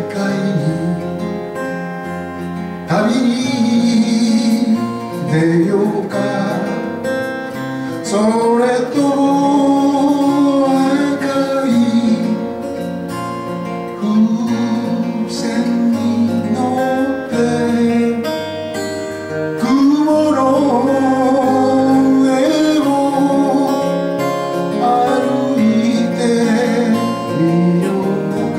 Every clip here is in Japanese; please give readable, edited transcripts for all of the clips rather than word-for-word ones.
界に旅に出ようか。それとも赤い風船に乗って雲の上を歩いてみようか。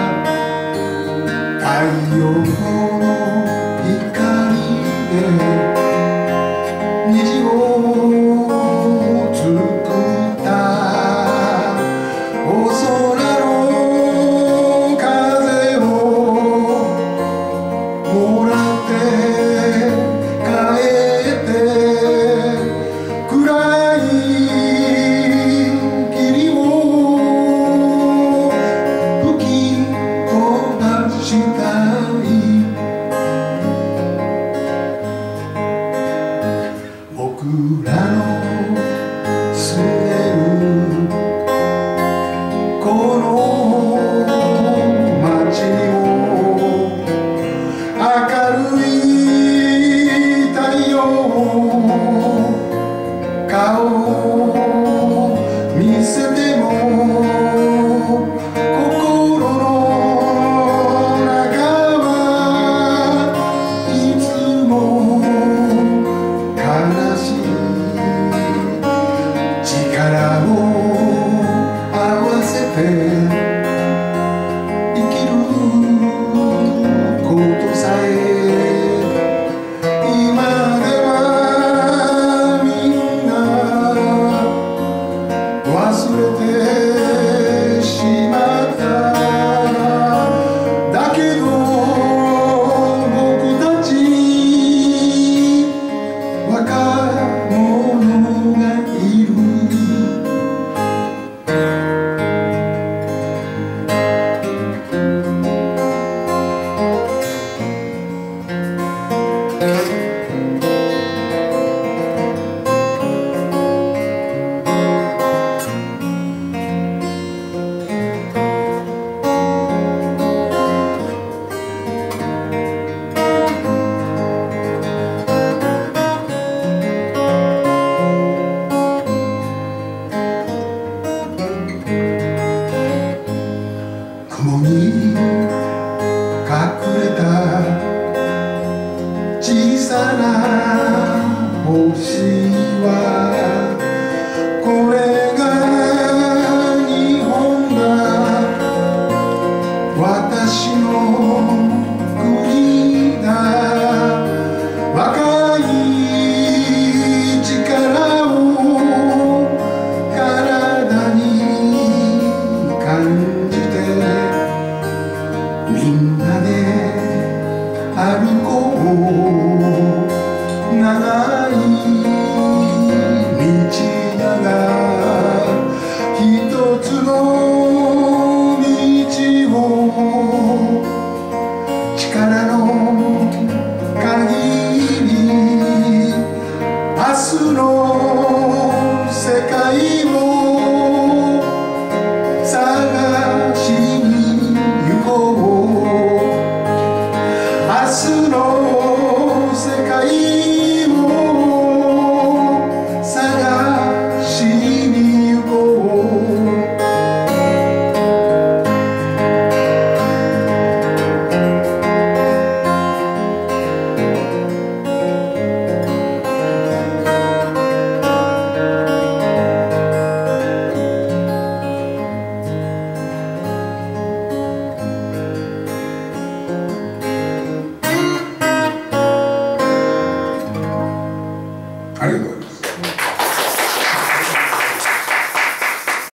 太陽の光で虹を作ったお空の風をもらって帰って暗い霧を吹き飛ばしたい。僕らの住んでるこの街にも明るい太陽顔を見せても心の中はいつも悲しい。力を合わせて生きることさえ今ではみんな忘れてしまった。だけど僕たち若者がいる。雲に隠れた小さな星はこれが日本だ。私の国だ。若い力を体に感じてみんな